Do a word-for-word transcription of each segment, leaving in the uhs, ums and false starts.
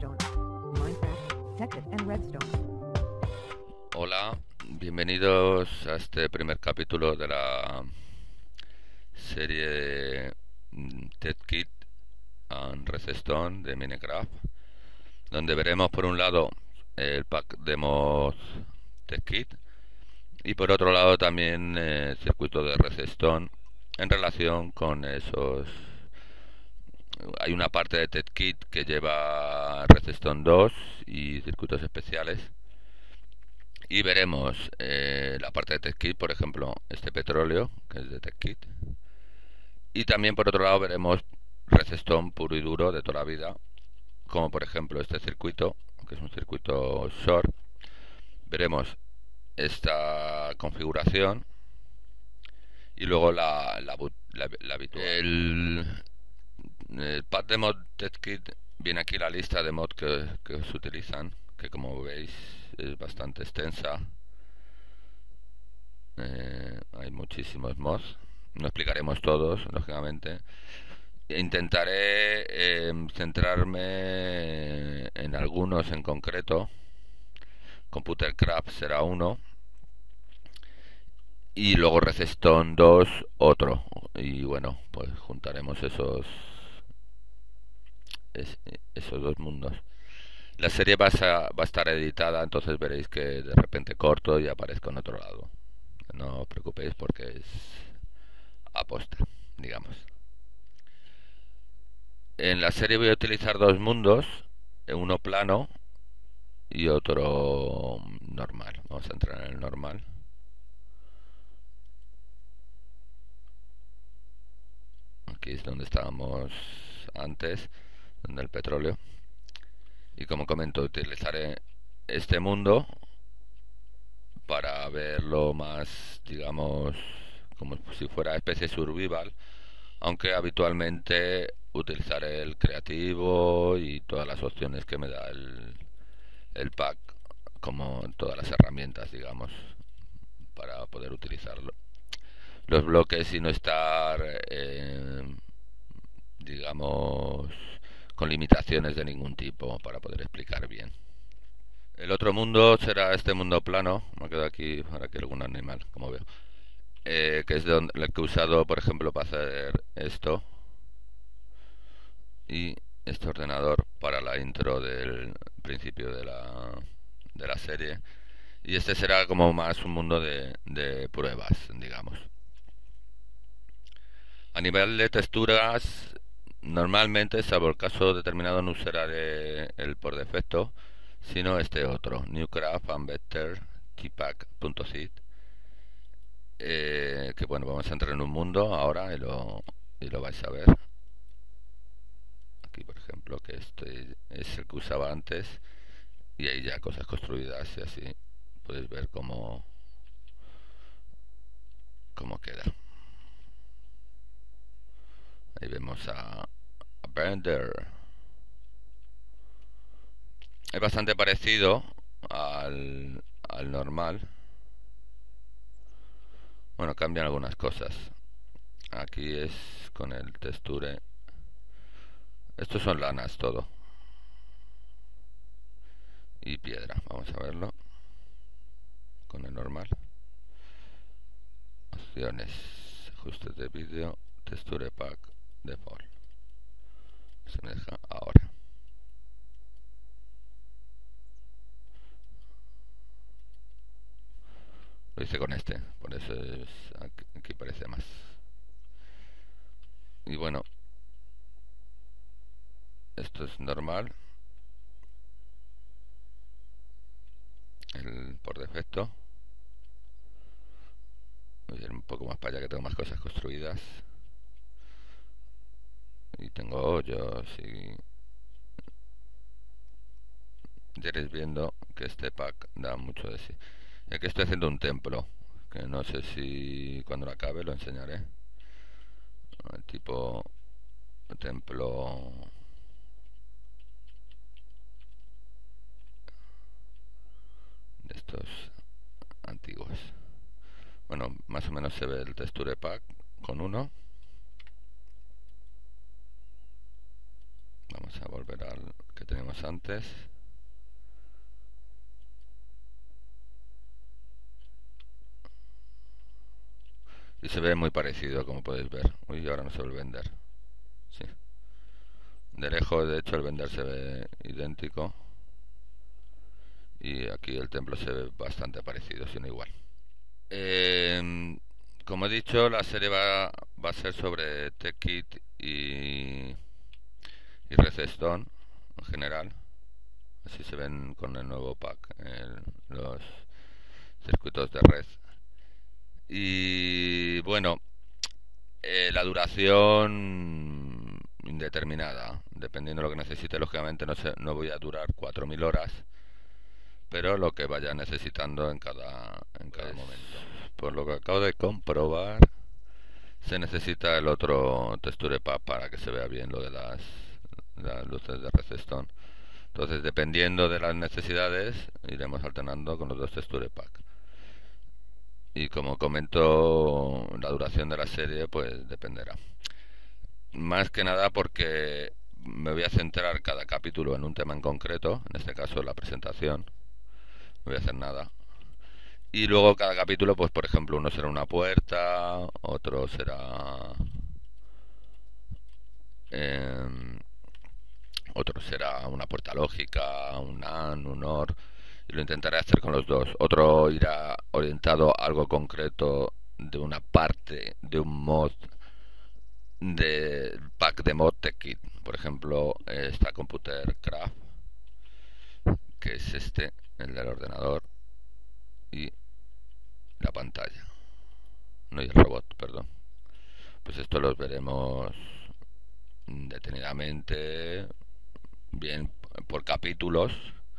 Redstone. Minecraft, Tekkit and Redstone. Hola, bienvenidos a este primer capítulo de la serie de mm, Tekkit and Redstone de Minecraft, donde veremos por un lado el pack de mod Tekkit y por otro lado también eh, el circuito de Redstone en relación con esos. Hay una parte de Tekkit que lleva Redstone dos y circuitos especiales. Y veremos eh, la parte de TechKit, por ejemplo, este petróleo, que es de TechKit. Y también, por otro lado, veremos Redstone puro y duro de toda la vida, como por ejemplo este circuito, que es un circuito short. Veremos esta configuración y luego la, la, la, la habitual. El, el pad de mod TechKit viene aquí la lista de mod que, que se utilizan, que como veis es bastante extensa. Eh, hay muchísimos mods. No explicaremos todos, lógicamente. Intentaré eh, centrarme en algunos en concreto. Computercraft será uno. Y luego Redstone dos otro. Y bueno, pues juntaremos esos es, esos dos mundos. La serie va a, va a estar editada, entonces veréis que de repente corto y aparezco en otro lado. No os preocupéis porque es aposta, digamos. En la serie voy a utilizar dos mundos, uno plano y otro normal. Vamos a entrar en el normal. Aquí es donde estábamos antes, donde el petróleo. Y como comento, utilizaré este mundo para verlo más, digamos, como si fuera especie survival, aunque habitualmente utilizaré el creativo y todas las opciones que me da el, el pack, como todas las herramientas, digamos, para poder utilizarlo los bloques y no estar eh, digamos con limitaciones de ningún tipo para poder explicar bien. El otro mundo será este mundo plano. Me quedo aquí para que algún animal, como veo, eh, que es donde, el que he usado por ejemplo para hacer esto y este ordenador para la intro del principio de la, de la serie. Y este será como más un mundo de, de pruebas, digamos. A nivel de texturas, normalmente, salvo el caso determinado, no usaré el por defecto, sino este otro, Newcraft and Better Tpack.zip, eh, que bueno, vamos a entrar en un mundo ahora y lo, y lo vais a ver. Aquí, por ejemplo, que este es el que usaba antes y hay ya cosas construidas y así podéis ver cómo, cómo queda. Ahí vemos a, a Bender. Es bastante parecido al, al normal. Bueno, cambian algunas cosas. Aquí es con el texture. Estos son lanas todo. Y piedra. Vamos a verlo. Con el normal. Opciones. Ajustes de vídeo. Texture pack. Default. Se me deja ahora. Lo hice con este. Por eso es, aquí, aquí parece más. Y bueno. Esto es normal. El por defecto. Voy a ir un poco más para allá que tengo más cosas construidas. Y tengo hoyos y ya iréis viendo que este pack da mucho de sí. Y aquí estoy haciendo un templo, que no sé si cuando lo acabe lo enseñaré. El tipo templo de estos antiguos. Bueno, más o menos se ve el texture pack con uno. Vamos a volver al que tenemos teníamos antes. Y se ve muy parecido, como podéis ver. Uy, ahora no se ve el vender. Sí. De lejos, de hecho, el vender se ve idéntico. Y aquí el templo se ve bastante parecido, sino igual. Eh, como he dicho, la serie va, va a ser sobre TechKit y, y Redstone en general. Así se ven con el nuevo pack, el- los circuitos de red. Y bueno, eh, la duración indeterminada, dependiendo de lo que necesite. Lógicamente no, sé, no voy a durar cuatro mil horas, pero lo que vaya necesitando en cada, en cada Pues, momento. Por lo que acabo de comprobar, se necesita el otro texture pack para que se vea bien lo de las, las luces de Redstone. Entonces, dependiendo de las necesidades, iremos alternando con los dos texture pack. Y como comento, la duración de la serie pues dependerá. Más que nada porque me voy a centrar cada capítulo en un tema en concreto, en este caso la presentación. No voy a hacer nada. Y luego cada capítulo, pues por ejemplo, uno será una puerta, otro será eh, otro será una puerta lógica, un A N, un O R, y lo intentaré hacer con los dos. Otro irá orientado a algo concreto de una parte de un mod del pack de mod TechKit. Por ejemplo, está Computer Craft, que es este, el del ordenador, y la pantalla. No, y el robot, perdón. Pues esto los veremos detenidamente, bien por capítulos,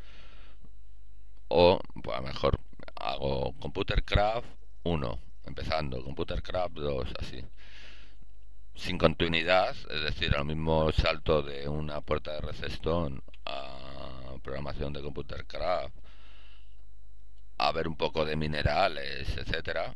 o pues a lo mejor hago Computer Craft uno, empezando, Computer Craft dos, así. Sin continuidad, es decir, al mismo salto de una puerta de Redstone a programación de Computer Craft, a ver un poco de minerales, etcétera.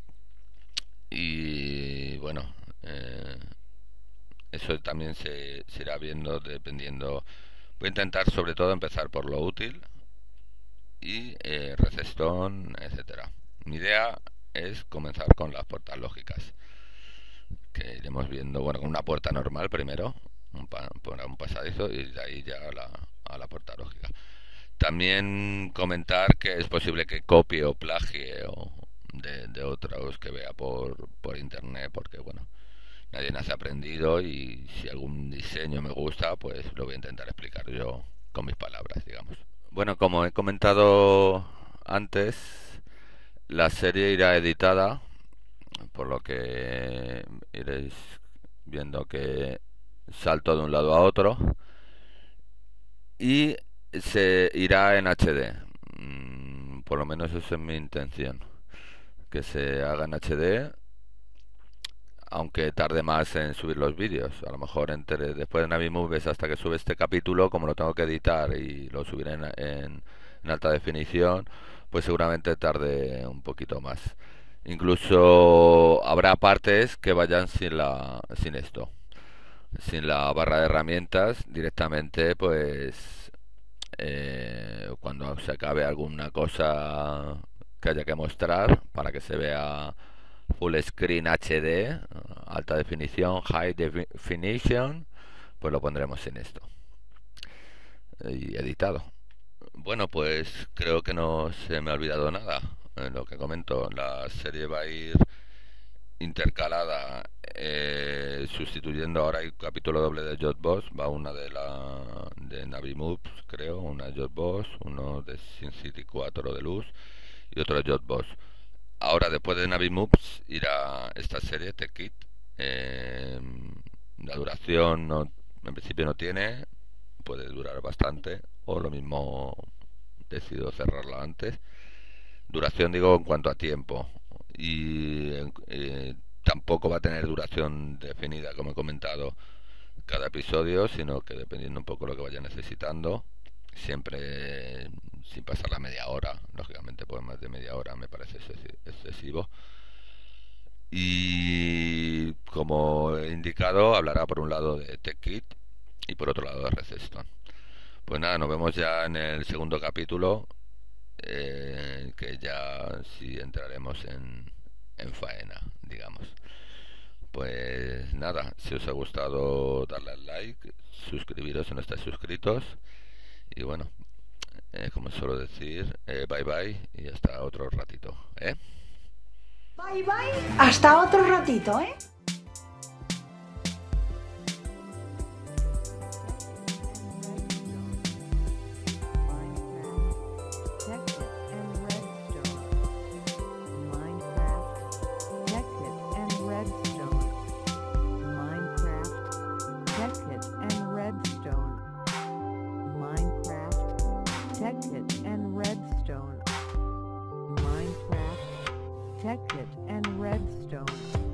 Y bueno, eh, eso también se, se irá viendo dependiendo. Voy a intentar sobre todo empezar por lo útil y eh, Redstone, etcétera. Mi idea es comenzar con las puertas lógicas, que iremos viendo, bueno, con una puerta normal primero, un, pa, un pasadizo, y de ahí ya a la, a la puerta lógica. También comentar que es posible que copie o plagie o de, de otros que vea por, por internet, porque bueno, nadie nace aprendido, y si algún diseño me gusta, pues lo voy a intentar explicar yo con mis palabras, digamos. Bueno, como he comentado antes, la serie irá editada, por lo que iréis viendo que salto de un lado a otro, y se irá en H D. Mm, por lo menos esa es mi intención, que se haga en H D, aunque tarde más en subir los vídeos. A lo mejor entre, después de Navimovies hasta que sube este capítulo, como lo tengo que editar y lo subiré en, en, en alta definición, pues seguramente tarde un poquito más. Incluso habrá partes que vayan sin la sin esto, sin la barra de herramientas, directamente pues eh, cuando se acabe alguna cosa que haya que mostrar, para que se vea full screen H D, alta definición, high definition, pues lo pondremos en esto y editado. Bueno, pues creo que no se me ha olvidado nada. En lo que comento, la serie va a ir intercalada, eh, sustituyendo. Ahora hay capítulo doble de Jotboss, va una de la de Navi Moves, creo, una Jotboss, uno de Sin City cuatro de Luz y otro de Jotboss. Ahora, después de Navi Moves, irá esta serie, TechKit. Eh, la duración no, en principio no tiene, puede durar bastante, o lo mismo decido cerrarla antes. Duración digo en cuanto a tiempo, y eh, tampoco va a tener duración definida, como he comentado, cada episodio, sino que dependiendo un poco de lo que vaya necesitando, siempre sin pasar la media hora. Lógicamente, pues más de media hora me parece excesivo. Y como he indicado, hablará por un lado de TechKit y por otro lado de Redstone. Pues nada, nos vemos ya en el segundo capítulo, eh, que ya sí entraremos en, en faena, digamos. Pues nada, si os ha gustado darle al like, suscribiros si no estáis suscritos y bueno, eh, como suelo decir, eh, bye bye y hasta otro ratito, ¿eh? Bye bye, hasta otro ratito, ¿eh? Protected and redstone. Minecraft, protected and redstone.